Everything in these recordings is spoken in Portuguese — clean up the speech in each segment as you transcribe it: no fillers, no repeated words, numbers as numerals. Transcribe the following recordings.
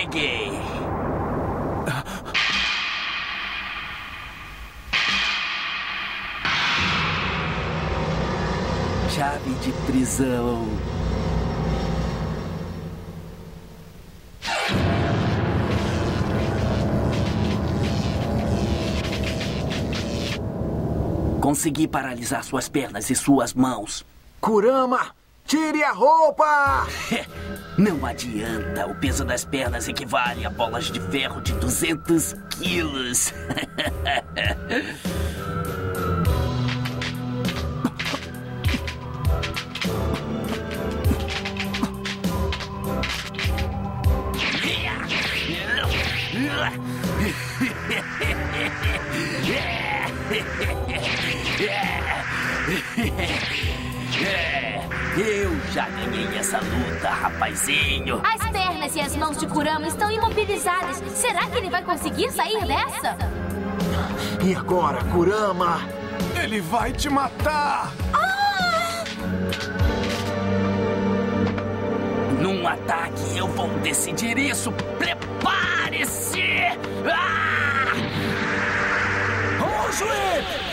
Cheguei! Chave de prisão. Consegui paralisar suas pernas e suas mãos. Kurama, tire a roupa! Não adianta. O peso das pernas equivale a bolas de ferro de 200 quilos. Eu já ganhei essa luta, rapazinho. As pernas e as mãos de Kurama estão imobilizadas. Será que ele vai conseguir sair dessa? E agora, Kurama? Ele vai te matar! Num ataque, eu vou decidir isso. Prepare-se! Rojo!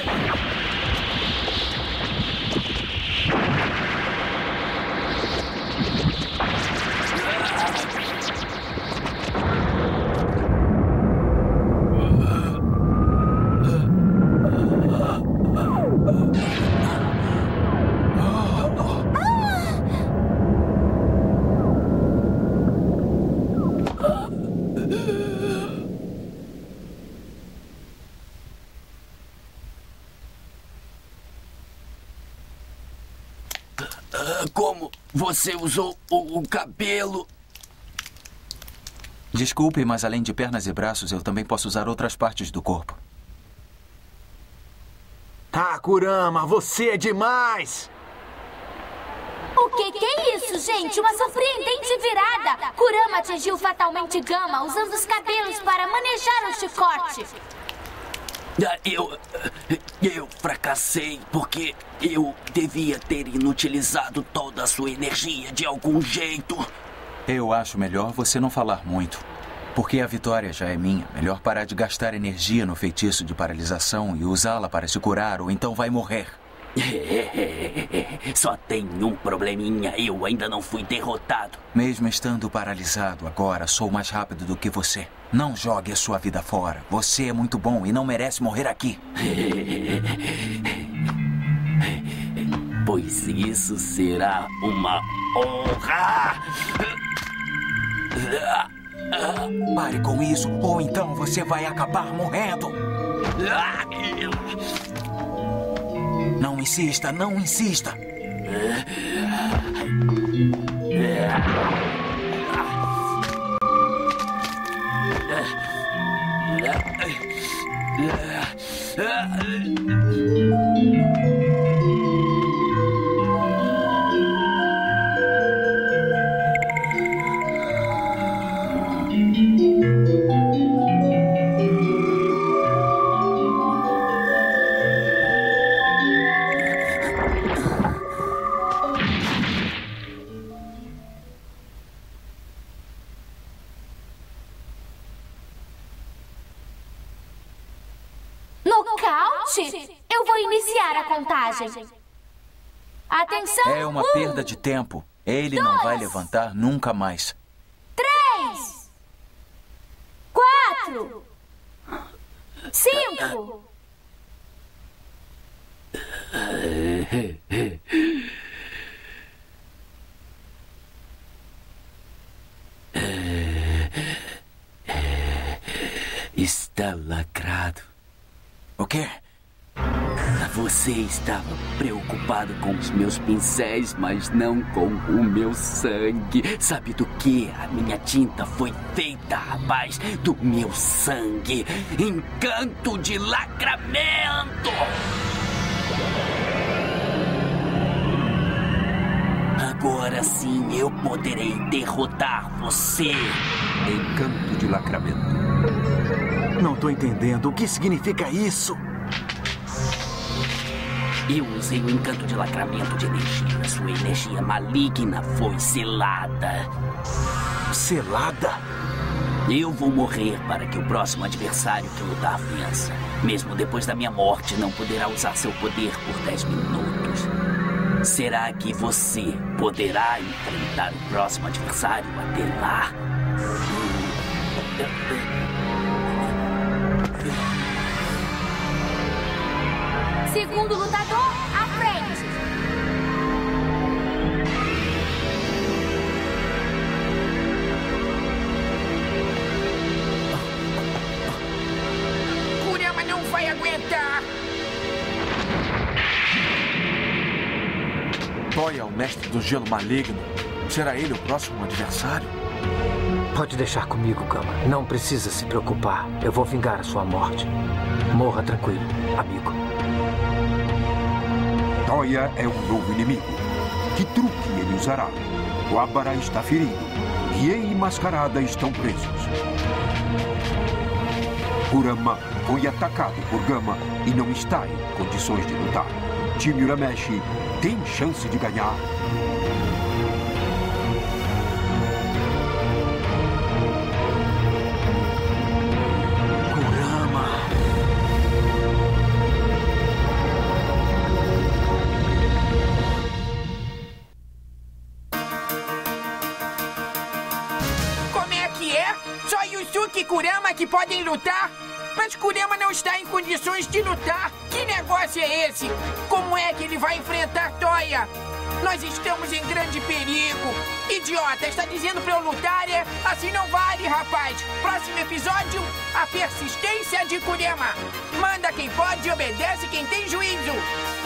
Como você usou o cabelo? Desculpe, mas além de pernas e braços, eu também posso usar outras partes do corpo. Ah, Kurama, você é demais! O que é isso, gente? Uma surpreendente virada! Kurama atingiu fatalmente Gama usando os cabelos para manejar o chicote. Eu fracassei porque eu devia ter inutilizado toda a sua energia de algum jeito. Eu acho melhor você não falar muito. Porque a vitória já é minha. Melhor parar de gastar energia no feitiço de paralisação e usá-la para se curar, ou então vai morrer. Só tem um probleminha. Eu ainda não fui derrotado. Mesmo estando paralisado agora, sou mais rápido do que você. Não jogue a sua vida fora. Você é muito bom e não merece morrer aqui. Pois isso será uma honra. Pare com isso, ou então você vai acabar morrendo. Não insista, não insista. Nocaute? Eu vou iniciar a contagem. Atenção! É uma perda de tempo. Ele não vai levantar nunca mais. 3, 4, 5. Está lacrado. O quê? Você estava preocupado com os meus pincéis, mas não com o meu sangue. Sabe do que? A minha tinta foi feita, rapaz, do meu sangue. Encanto de lacramento! Agora sim eu poderei derrotar você. Encanto de lacramento. Não tô entendendo. O que significa isso? Eu usei o encanto de lacramento de energia. Sua energia maligna foi selada. Selada? Eu vou morrer para que o próximo adversário que lutar vença. Mesmo depois da minha morte, não poderá usar seu poder por 10 minutos. Será que você poderá enfrentar o próximo adversário até lá? Segundo lutador, à frente. Kurama não vai aguentar. Toya, o mestre do gelo maligno. Será ele o próximo adversário? Pode deixar comigo, Gama. Não precisa se preocupar. Eu vou vingar a sua morte. Morra tranquilo, amigo. Toya é um novo inimigo. Que truque ele usará? O Abara está ferido. Rie e Mascarada estão presos. Kurama foi atacado por Gama e não está em condições de lutar. Time Urameshi tem chance de ganhar. Só Yusuke e Kurama que podem lutar? Mas Kurama não está em condições de lutar. Que negócio é esse? Como é que ele vai enfrentar Toya? Nós estamos em grande perigo. Idiota, está dizendo pra eu lutar? Assim não vale, rapaz. Próximo episódio, a persistência de Kurama. Manda quem pode e obedece quem tem juízo.